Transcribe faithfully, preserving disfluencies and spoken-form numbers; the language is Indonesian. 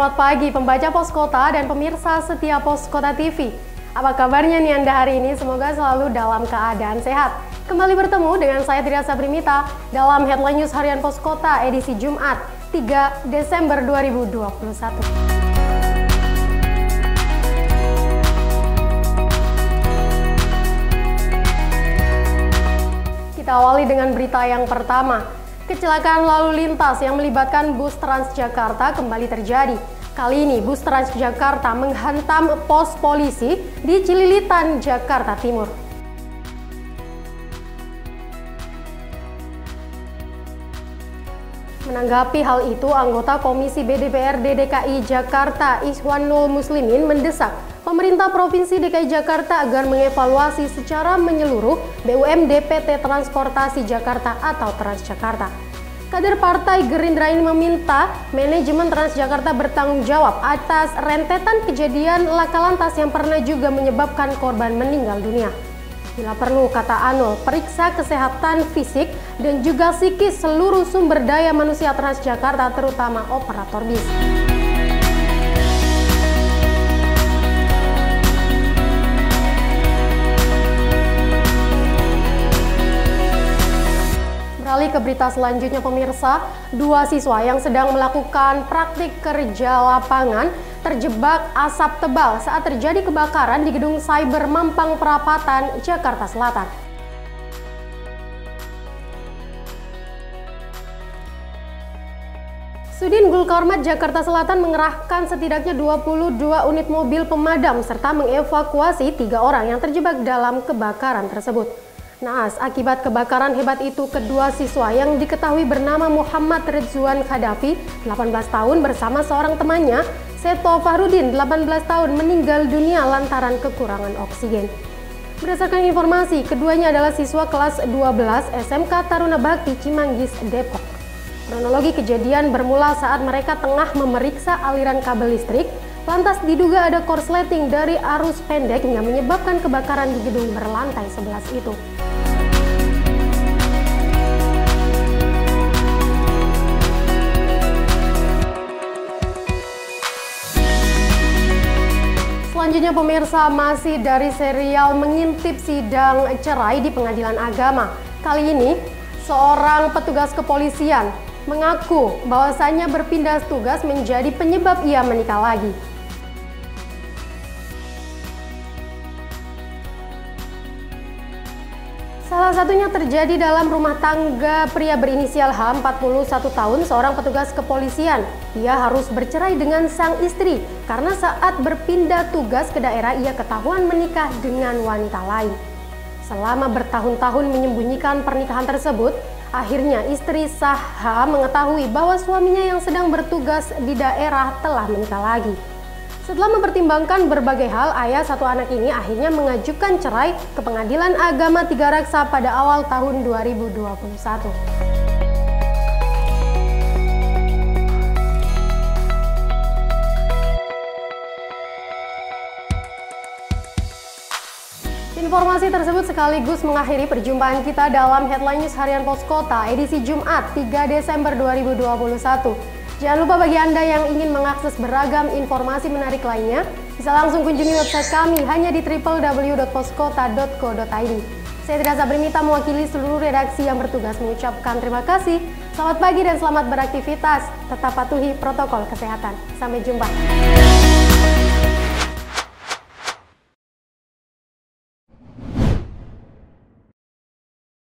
Selamat pagi pembaca Pos Kota dan pemirsa setia Pos Kota T V. Apa kabarnya nih Anda hari ini? Semoga selalu dalam keadaan sehat. Kembali bertemu dengan saya Tria Sabrimita dalam Headline News Harian Pos Kota edisi Jumat tiga Desember dua ribu dua puluh satu. Kita awali dengan berita yang pertama. Kecelakaan lalu lintas yang melibatkan bus Transjakarta kembali terjadi. Kali ini bus Transjakarta menghantam pos polisi di Cililitan, Jakarta Timur. Menanggapi hal itu, anggota Komisi B D P R D D K I Jakarta Ikhwanul Muslimin mendesak pemerintah Provinsi D K I Jakarta agar mengevaluasi secara menyeluruh B U M D P T Transportasi Jakarta atau Transjakarta. Kader Partai Gerindra ini meminta manajemen Transjakarta bertanggung jawab atas rentetan kejadian laka lantas yang pernah juga menyebabkan korban meninggal dunia. Bila perlu, kata Anul, periksa kesehatan fisik dan juga psikis seluruh sumber daya manusia Transjakarta, terutama operator bis. Beralih ke berita selanjutnya pemirsa, dua siswa yang sedang melakukan praktik kerja lapangan terjebak asap tebal saat terjadi kebakaran di gedung Cyber Mampang Perapatan, Jakarta Selatan. Sudin Gulkarmat Jakarta Selatan mengerahkan setidaknya dua puluh dua unit mobil pemadam serta mengevakuasi tiga orang yang terjebak dalam kebakaran tersebut. Naas, akibat kebakaran hebat itu, kedua siswa yang diketahui bernama Muhammad Ridzuan Khadafi, delapan belas tahun, bersama seorang temannya, Seto Fahrudin, delapan belas tahun, meninggal dunia lantaran kekurangan oksigen. Berdasarkan informasi, keduanya adalah siswa kelas dua belas S M K Taruna Bakti Cimanggis, Depok. Kronologi kejadian bermula saat mereka tengah memeriksa aliran kabel listrik, lantas diduga ada korsleting dari arus pendek yang menyebabkan kebakaran di gedung berlantai sebelas itu. Selanjutnya pemirsa, masih dari serial mengintip sidang cerai di Pengadilan Agama. Kali ini, seorang petugas kepolisian mengaku bahwasannya berpindah tugas menjadi penyebab ia menikah lagi. Salah satunya terjadi dalam rumah tangga pria berinisial H, empat puluh satu tahun, seorang petugas kepolisian. Ia harus bercerai dengan sang istri karena saat berpindah tugas ke daerah ia ketahuan menikah dengan wanita lain. Selama bertahun-tahun menyembunyikan pernikahan tersebut, akhirnya istri sah H mengetahui bahwa suaminya yang sedang bertugas di daerah telah menikah lagi. Setelah mempertimbangkan berbagai hal, ayah satu anak ini akhirnya mengajukan cerai ke Pengadilan Agama Tiga Raksa pada awal tahun dua ribu dua puluh satu. Informasi tersebut sekaligus mengakhiri perjumpaan kita dalam Headline News Harian Pos Kota edisi Jumat tiga Desember dua ribu dua puluh satu. Jangan lupa bagi Anda yang ingin mengakses beragam informasi menarik lainnya, bisa langsung kunjungi website kami hanya di w w w dot poskota dot co dot i d. Saya Tria Sabrimita mewakili seluruh redaksi yang bertugas mengucapkan terima kasih. Selamat pagi dan selamat beraktivitas. Tetap patuhi protokol kesehatan. Sampai jumpa.